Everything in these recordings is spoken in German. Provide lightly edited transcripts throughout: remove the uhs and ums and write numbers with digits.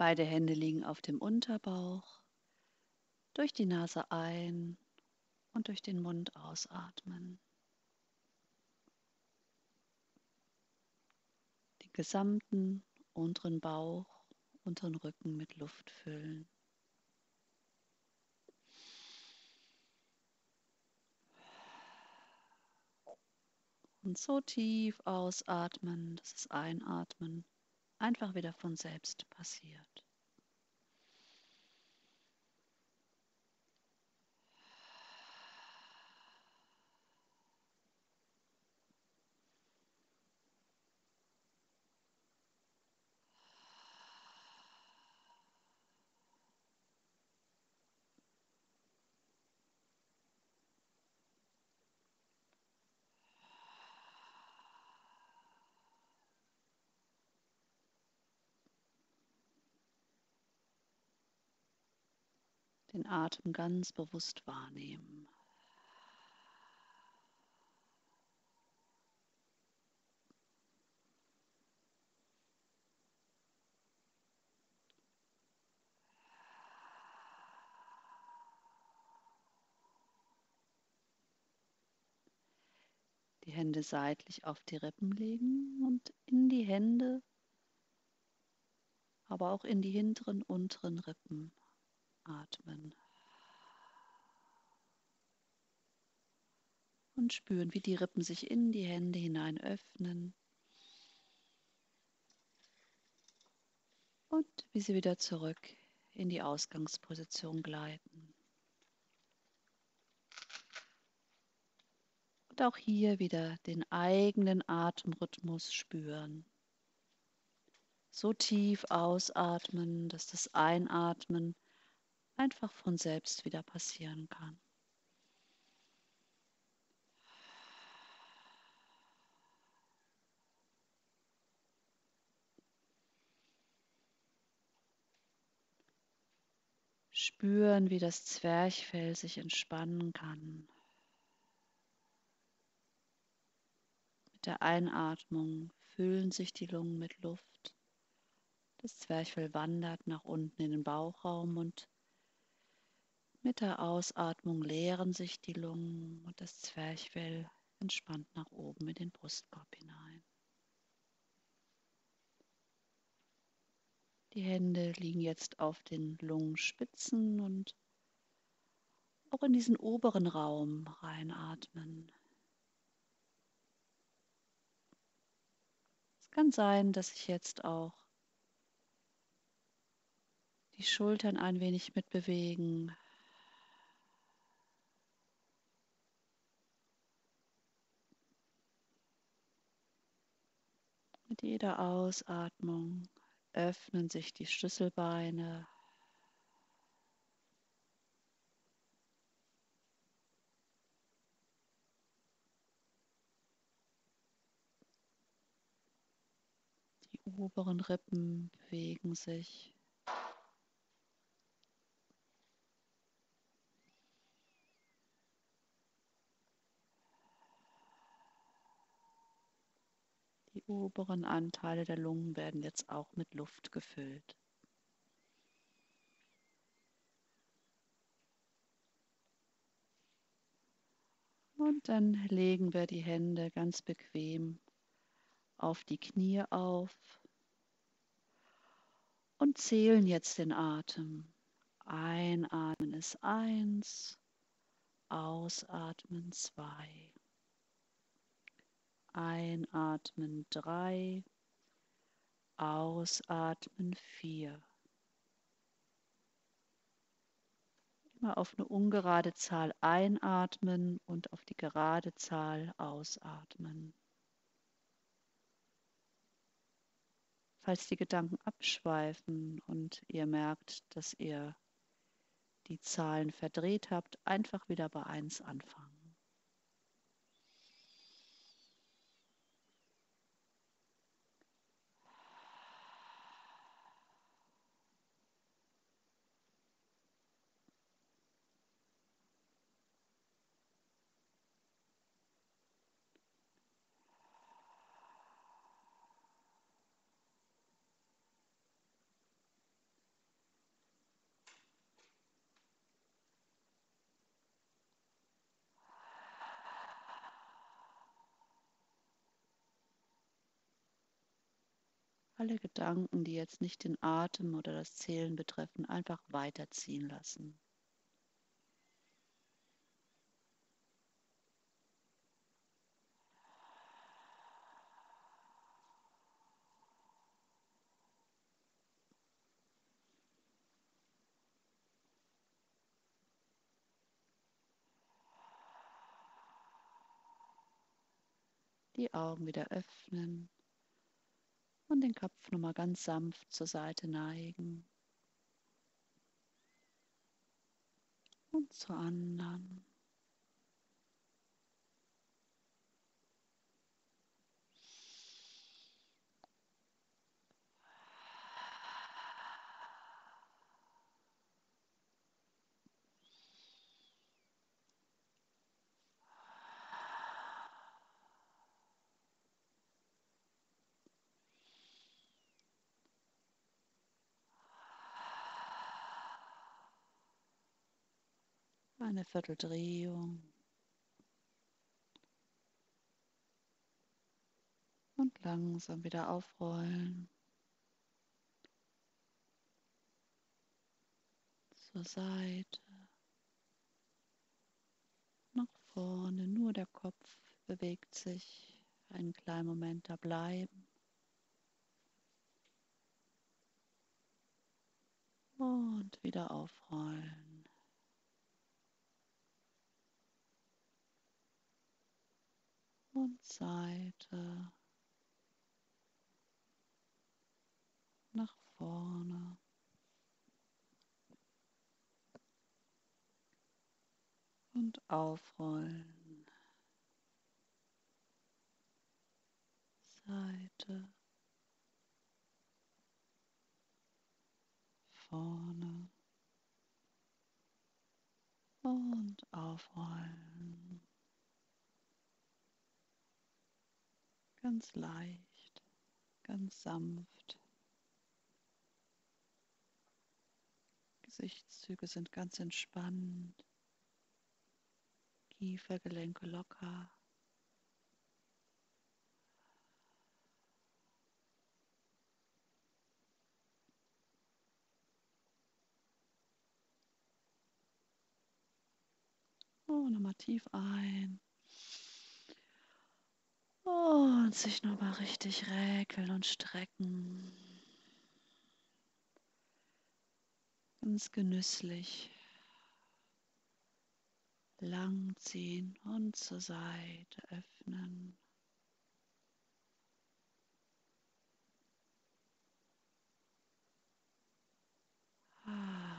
Beide Hände liegen auf dem Unterbauch. Durch die Nase ein und durch den Mund ausatmen. Den gesamten unteren Bauch, unteren Rücken mit Luft füllen. Und so tief ausatmen, dass das Einatmen einfach wieder von selbst passiert. Den Atem ganz bewusst wahrnehmen. Die Hände seitlich auf die Rippen legen und in die Hände, aber auch in die hinteren, unteren Rippen atmen. Und spüren, wie die Rippen sich in die Hände hinein öffnen und wie sie wieder zurück in die Ausgangsposition gleiten. Und auch hier wieder den eigenen Atemrhythmus spüren. So tief ausatmen, dass das Einatmen einfach von selbst wieder passieren kann. Spüren, wie das Zwerchfell sich entspannen kann. Mit der Einatmung füllen sich die Lungen mit Luft. Das Zwerchfell wandert nach unten in den Bauchraum und mit der Ausatmung leeren sich die Lungen und das Zwerchfell entspannt nach oben in den Brustkorb hinein. Die Hände liegen jetzt auf den Lungenspitzen und auch in diesen oberen Raum reinatmen. Es kann sein, dass sich jetzt auch die Schultern ein wenig mitbewegen. Mit jeder Ausatmung öffnen sich die Schlüsselbeine. Die oberen Rippen bewegen sich. Die oberen Anteile der Lungen werden jetzt auch mit Luft gefüllt. Und dann legen wir die Hände ganz bequem auf die Knie auf und zählen jetzt den Atem. Einatmen ist 1, ausatmen 2. Einatmen 3, ausatmen 4. Immer auf eine ungerade Zahl einatmen und auf die gerade Zahl ausatmen. Falls die Gedanken abschweifen und ihr merkt, dass ihr die Zahlen verdreht habt, einfach wieder bei 1 anfangen. alle Gedanken, die jetzt nicht den Atem oder das Zählen betreffen, einfach weiterziehen lassen. Die Augen wieder öffnen und den Kopf nochmal ganz sanft zur Seite neigen und zur anderen. Eine Vierteldrehung und langsam wieder aufrollen. Zur Seite, nach vorne, nur der Kopf bewegt sich. Einen kleinen Moment da bleiben und wieder aufrollen. Und Seite, nach vorne. Und aufrollen. Seite, vorne und aufrollen. Ganz leicht, ganz sanft. Gesichtszüge sind ganz entspannt. Kiefergelenke locker. Oh, nochmal tief ein. Und sich nochmal richtig räkeln und strecken. Ganz genüsslich. Langziehen und zur Seite öffnen. Ah.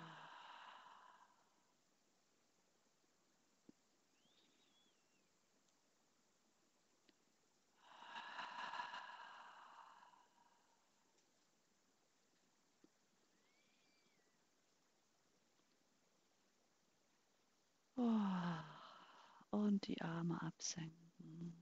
Oh. Und die Arme absenken.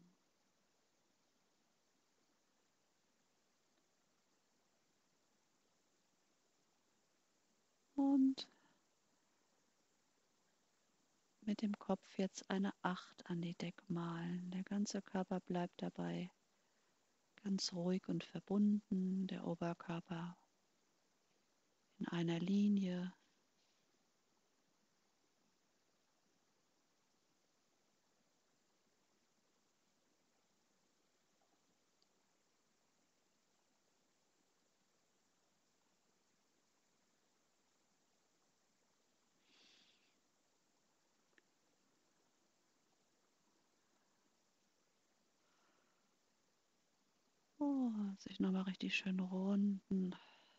Und mit dem Kopf jetzt eine 8 an die Decke malen. Der ganze Körper bleibt dabei ganz ruhig und verbunden. Der Oberkörper in einer Linie. Oh, sich nochmal richtig schön runden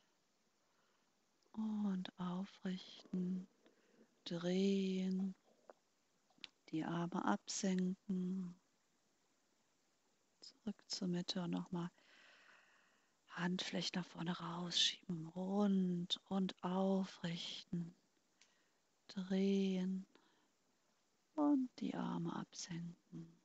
und aufrichten, drehen, die Arme absenken, zurück zur Mitte und nochmal Handflächen nach vorne rausschieben, rund und aufrichten, drehen und die Arme absenken.